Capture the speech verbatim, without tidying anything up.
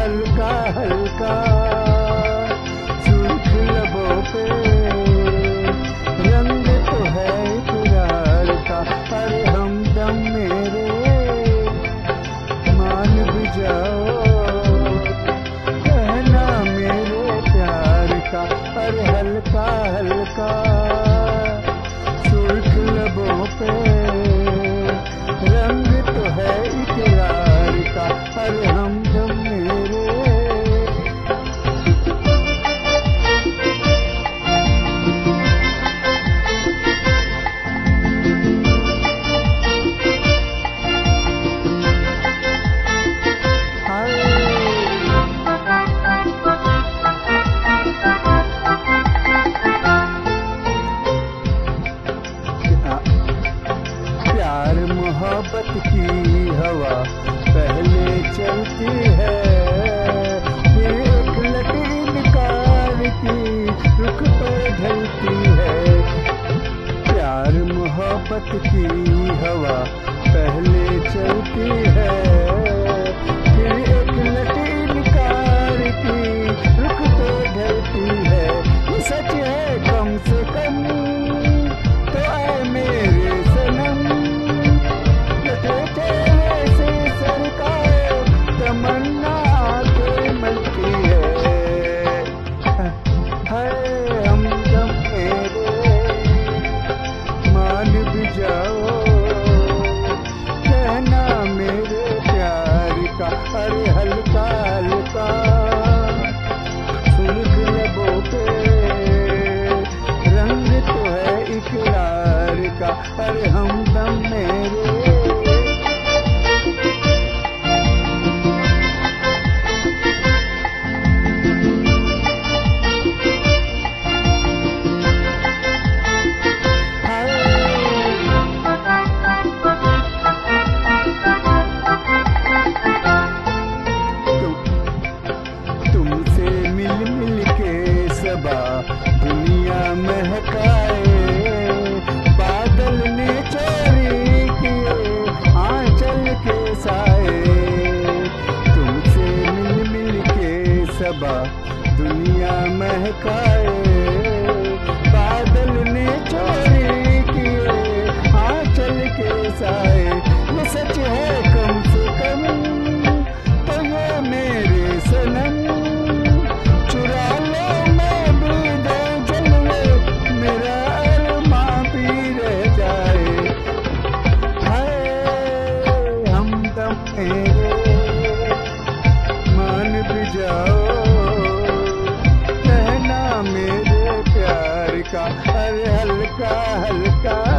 हल्का हल्का सुर्ख लबों पे रंग तो है इकरार का। अरे हमदम मेरे मान भी जाओ कहना मेरे प्यार का। अरे हल्का हल्का सुर्ख लबों पे रंग तो है इकरार का। अरे हमदम मेरे प्यार मोहब्बत की हवा पहले चलती है, फिर एक लटी निकाल की रुख पर ढलती है। प्यार मोहब्बत की हवा पहले चलती है, फिर एक लटी निकाल की रुख पर ढलती है। ये सच है कम से कम तो आए मेरे सनम, लटे से सरकार तमन्ना के मिलती है। है हमदम मेरे मान भी जाओ कहना मेरे प्यार का। अरे हल्का हल्का सुर्ख लबों पे रंग तो है इकरार का। अरे हमदम मेरे तुमसे मिल मिल के सबा दुनिया महकाए, बादल ने चोरी किए आंचल के साए। तुमसे मिल मिल के सबा दुनिया महकाए, बादल ने चोरी किए आंचल के साए। ये सच है कम से कम तो ये मेरे सनम, चुरा लो मैं भी दे जलवे मेरा अरमां भी रह जाए। हाय हमदम मेरे मान भी जाओ कहना मेरे प्यार का। अरे हल्का हल्का